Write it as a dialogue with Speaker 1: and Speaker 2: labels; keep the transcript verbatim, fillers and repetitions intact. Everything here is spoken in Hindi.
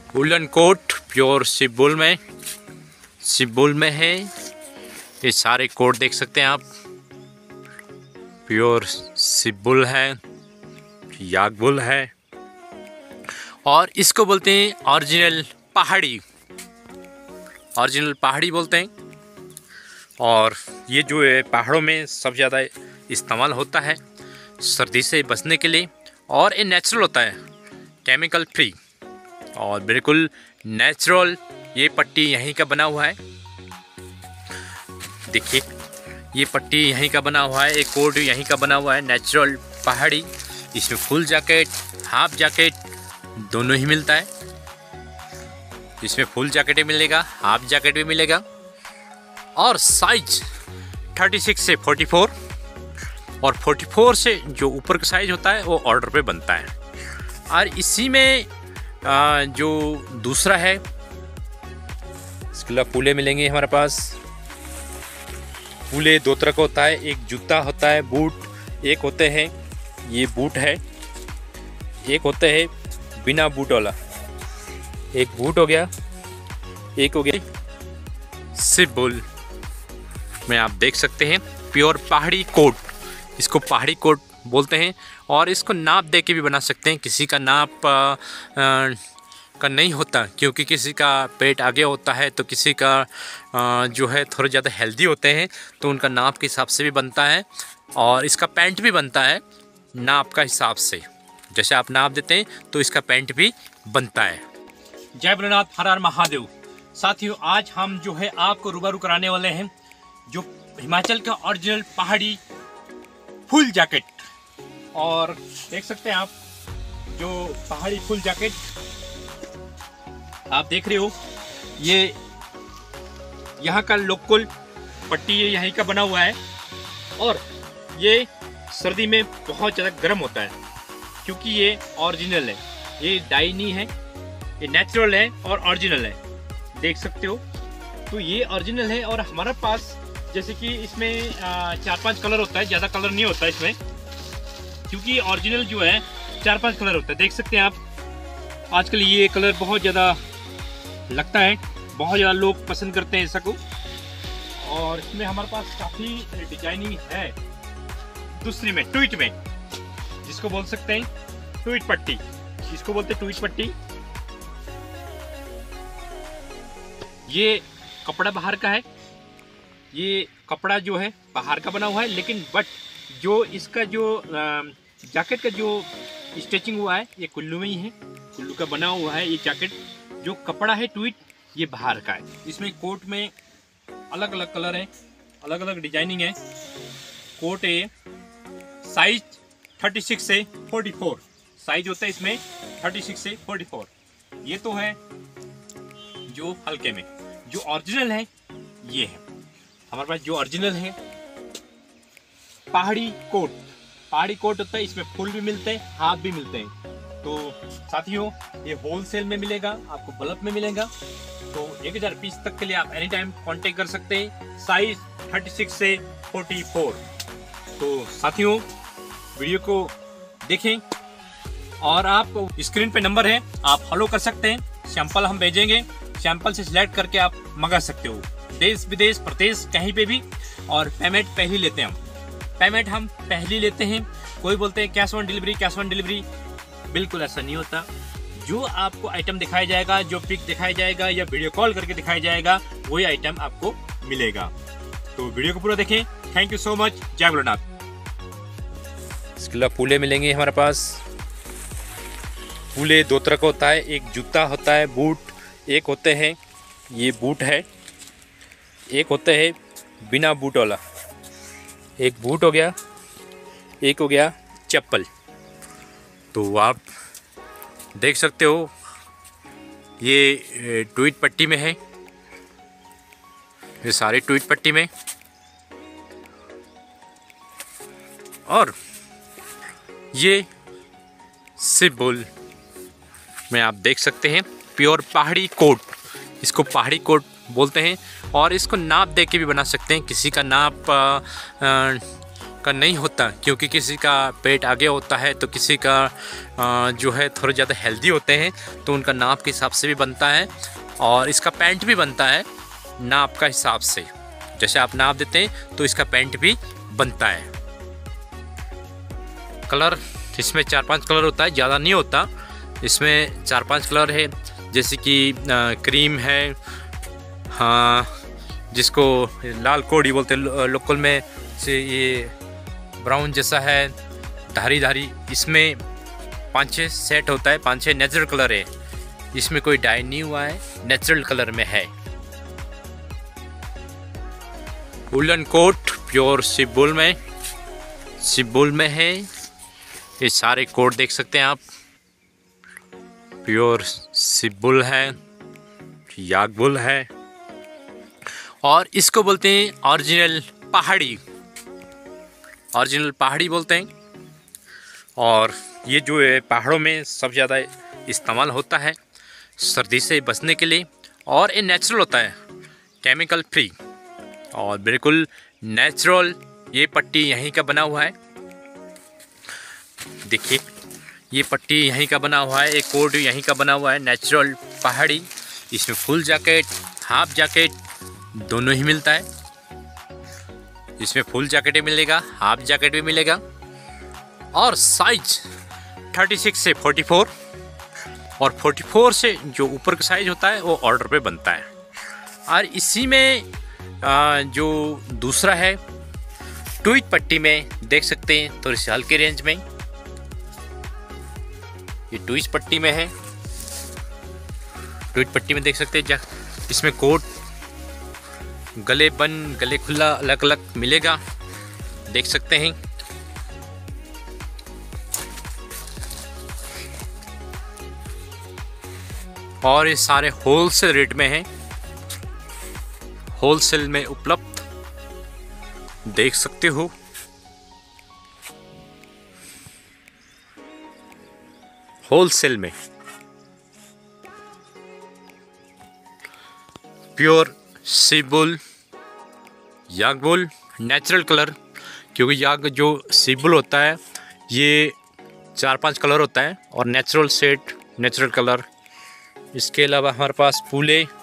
Speaker 1: वुलन कोट प्योर सिबुल में सिबुल में है। ये सारे कोट देख सकते हैं आप, प्योर सिबुल है, यागबुल है और इसको बोलते हैं ओरिजिनल पहाड़ी, ओरिजिनल पहाड़ी बोलते हैं। और ये जो है पहाड़ों में सबसे ज़्यादा इस्तेमाल होता है सर्दी से बचने के लिए, और ये नेचुरल होता है, केमिकल फ्री और बिल्कुल नेचुरल। ये पट्टी यहीं का बना हुआ है, देखिए ये पट्टी यहीं का बना हुआ है, एक कोट यहीं का बना हुआ है, नेचुरल पहाड़ी। इसमें फुल जैकेट, हाफ जैकेट दोनों ही मिलता है। इसमें फुल जैकेट भी मिलेगा, हाफ जैकेट भी मिलेगा और साइज छत्तीस से चौवालीस और चौवालीस से जो ऊपर का साइज होता है वो ऑर्डर पे बनता है। और इसी में आ, जो दूसरा है इसके पूले मिलेंगे हमारे पास। पूले दो तरह का होता है, एक जूता होता है, बूट एक होते हैं, ये बूट है, एक होते हैं बिना बूट वाला, एक बूट हो गया, एक हो गया सिबुल में आप देख सकते हैं प्योर पहाड़ी कोट, इसको पहाड़ी कोट बोलते हैं। और इसको नाप दे के भी बना सकते हैं, किसी का नाप आ, आ, का नहीं होता क्योंकि किसी का पेट आगे होता है तो किसी का आ, जो है थोड़े ज़्यादा हेल्दी होते हैं तो उनका नाप के हिसाब से भी बनता है। और इसका पैंट भी बनता है नाप का हिसाब से, जैसे आप नाप देते हैं तो इसका पैंट भी बनता है।
Speaker 2: जय भोलेनाथ, हर हर महादेव। साथियों, आज हम जो है आपको रूबरू कराने वाले हैं जो हिमाचल का ओरिजिनल पहाड़ी फुल जैकेट। और देख सकते हैं आप जो पहाड़ी फुल जैकेट आप देख रहे हो, ये यहाँ का लोकल पट्टी ये यहीं का बना हुआ है और ये सर्दी में बहुत ज़्यादा गर्म होता है क्योंकि ये ओरिजिनल है, ये डाई नहीं है, ये नेचुरल है और ओरिजिनल है, देख सकते हो। तो ये ओरिजिनल है और हमारे पास जैसे कि इसमें चार पांच कलर होता है, ज़्यादा कलर नहीं होता इसमें क्योंकि ओरिजिनल जो है चार पांच कलर होता है, देख सकते हैं आप। आजकल ये कलर बहुत ज़्यादा लगता है, बहुत ज़्यादा लोग पसंद करते हैं ऐसा को। और इसमें हमारे पास काफ़ी डिजाइनिंग है। दूसरी में ट्वीट में जिसको बोल सकते हैं ट्वीट पट्टी, इसको बोलते हैं ट्वीट पट्टी। ये कपड़ा बाहर का है, ये कपड़ा जो है बाहर का बना हुआ है, लेकिन बट जो इसका जो जैकेट का जो स्टिचिंग हुआ है ये कुल्लू में ही है, कुल्लू का बना हुआ है। ये जैकेट जो कपड़ा है ट्वीट ये बाहर का है। इसमें कोट में अलग अलग कलर है, अलग अलग डिजाइनिंग है। कोट है साइज छत्तीस से चौवालीस साइज होता है इसमें, छत्तीस से चौवालीस। ये तो है जो हल्के में, जो ओरिजिनल है ये है हमारे पास। जो ओरिजिनल है पहाड़ी कोट, पहाड़ी कोट होता है, इसमें फुल भी मिलते हैं, हाफ भी मिलते हैं। तो साथियों, ये होलसेल में मिलेगा, आपको बल्क में मिलेगा। तो एक हज़ार पीस तक के लिए आप एनी टाइम कांटेक्ट कर सकते हैं, साइज छत्तीस से चौवालीस। तो साथियों, वीडियो को देखें और आप स्क्रीन पे नंबर है, आप फॉलो कर सकते हैं। सैंपल हम भेजेंगे, सैंपल से सिलेक्ट करके आप मंगा सकते हो देश विदेश प्रदेश कहीं पे भी। और पेमेंट पहले लेते हैं हम, पेमेंट हम पहले लेते हैं। कोई बोलते हैं cash on delivery, cash on delivery, बिल्कुल ऐसा नहीं होता। जो आपको आइटम दिखाया जाएगा, जो पिक दिखाया जाएगा या वीडियो कॉल करके दिखाया जाएगा, वही आइटम आपको मिलेगा। तो वीडियो को पूरा देखें। Thank you so much. जय भोलेनाथ।
Speaker 1: इसके पूले मिलेंगे हमारे पास। पूले दो तरह का होता है, एक जूता होता है, बूट एक होते हैं, ये बूट है, एक होते हैं बिना बूट वाला, एक बूट हो गया, एक हो गया चप्पल। तो आप देख सकते हो ये ट्वीट पट्टी में है, ये सारे ट्वीट पट्टी में। और ये सिबुल में आप देख सकते हैं प्योर पहाड़ी कोट, इसको पहाड़ी कोट बोलते हैं। और इसको नाप दे के भी बना सकते हैं, किसी का नाप आ, आ, का नहीं होता, क्योंकि किसी का पेट आगे होता है तो किसी का आ, जो है थोड़े ज़्यादा हेल्दी होते हैं, तो उनका नाप के हिसाब से भी बनता है। और इसका पैंट भी बनता है नाप का हिसाब से, जैसे आप नाप देते हैं तो इसका पैंट भी बनता है। कलर इसमें चार पांच कलर होता है, ज़्यादा नहीं होता, इसमें चार पांच कलर है, जैसे कि क्रीम है, हाँ जिसको लाल कोड़ी बोलते हैं लोकल में, से ये ब्राउन जैसा है धारी धारी, इसमें पाँच छः सेट होता है, पाँच छः नेचुरल कलर है, इसमें कोई डाई नहीं हुआ है, नेचुरल कलर में है। वुलन कोट प्योर सिबुल में सिबुल में है, ये सारे कोट देख सकते हैं आप, प्योर सिबुल है, यागबुल है, और इसको बोलते हैं ओरिजिनल पहाड़ी, ओरिजिनल पहाड़ी बोलते हैं। और ये जो है पहाड़ों में सबसे ज़्यादा इस्तेमाल होता है सर्दी से बचने के लिए, और ये नेचुरल होता है, केमिकल फ्री और बिल्कुल नेचुरल। ये पट्टी यहीं का बना हुआ है, देखिए ये पट्टी यहीं का बना हुआ है, एक कोट यहीं का बना हुआ है, नेचुरल पहाड़ी। इसमें फुल जैकेट हाफ जैकेट दोनों ही मिलता है, इसमें फुल जैकेट भी मिलेगा, हाफ जैकेट भी मिलेगा, और साइज छत्तीस से चौवालीस और चौवालीस से जो ऊपर का साइज होता है वो ऑर्डर पे बनता है। और इसी में आ, जो दूसरा है ट्वीट पट्टी में देख सकते हैं, थोड़ी सी हल्के रेंज में ये ट्वीट पट्टी में है, ट्वीट पट्टी में देख सकते हैं, इसमें कोट गले बंद गले खुला अलग अलग मिलेगा, देख सकते हैं। और ये सारे होलसेल रेट में हैं, होलसेल में उपलब्ध, देख सकते हो। होलसेल में प्योर सिबुल यागबुल नेचुरल कलर, क्योंकि याग जो सिबुल होता है ये चार पांच कलर होता है, और नेचुरल सेट नेचुरल कलर। इसके अलावा हमारे पास फूले